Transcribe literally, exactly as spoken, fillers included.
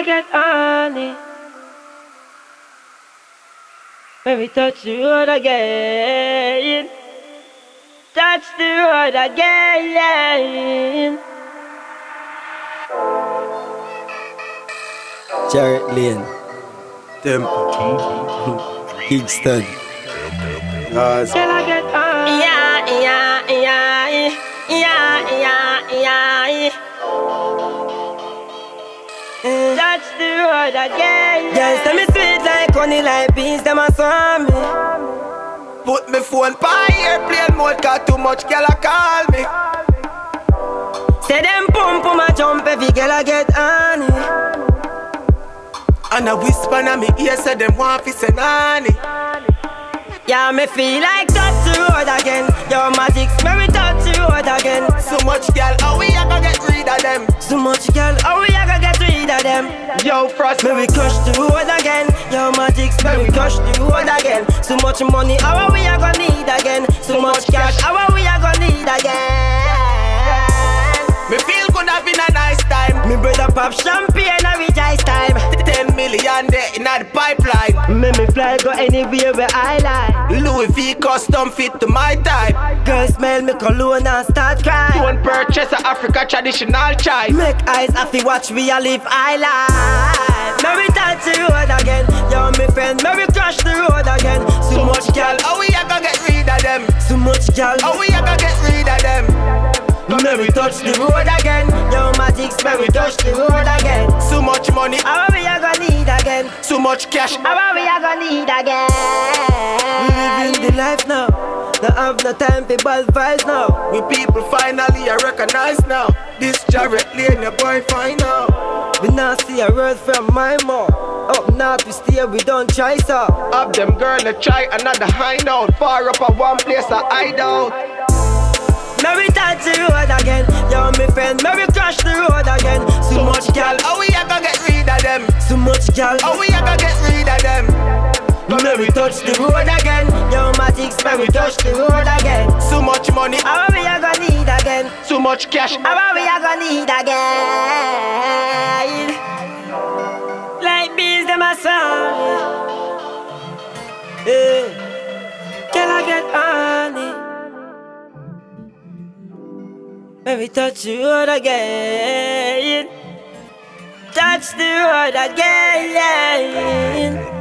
I get honey when we touch the road again. Touch the road again. Jarrett Lane, Temple, Kingston. Girl, I get honey. Yeah, yeah, yeah, yeah, yeah, yeah. Touch the road again. Girls, tell me sweet like honey, like beans, them a swarm me. Put me phone by airplane mode, cause too much girl a call me. Say them pump pum a jump, every girl a get honey. And a whisper na me ear, say them want fi say nanny. Yeah, me feel like touch the road again. Your magic's make me touch the road again. So much girl, how we a gonna get rid of them? So much girl, how we a gonna get rid of them? Yo, Frost, may we crush the road again. Your magic's may we crush the road again. So much money, how we a gonna need again? So much cash, how we a gonna need again? Me feel good having a nice time. Me brother pop champagne and reach ice time. Ten million there in the pipeline. Me me fly go anywhere where I like. Louis V custom fit to my type. Girl smell me cologne and start crying. Don't purchase a Africa traditional chai. Make eyes happy watch me a live I life. May we touch the road again. Yo me friend, may we crush the road again. So, so much girl, how we a gonna get rid of them? So much girl, how we a gonna get rid of them? May we touch the road again. Yo magics, may we touch the road again. So much money, how we a gonna need again? So much cash, how we a gonna need again? We living the life now. No have no time for bad vibes now. We people finally are recognized now. This Jarrett Lane, your boy fine now. We not see a word from my mom. Up north we stay, we don't try so. Up them girl, they try another hideout. Far up at one place, a hideout. May we touch the road again. Yo me friend, may we crush the road again. So, so much girl, how we a gonna get rid of them? So much girl, how we a gonna get rid of them? May we touch the road again. Yo magics, may we touch the road again. So much money, how we a gonna need again? So much cash, how we a gonna need again? Like bees, them a song. Yeah. Girl, I get honey when we touch the road again. Touch the road again.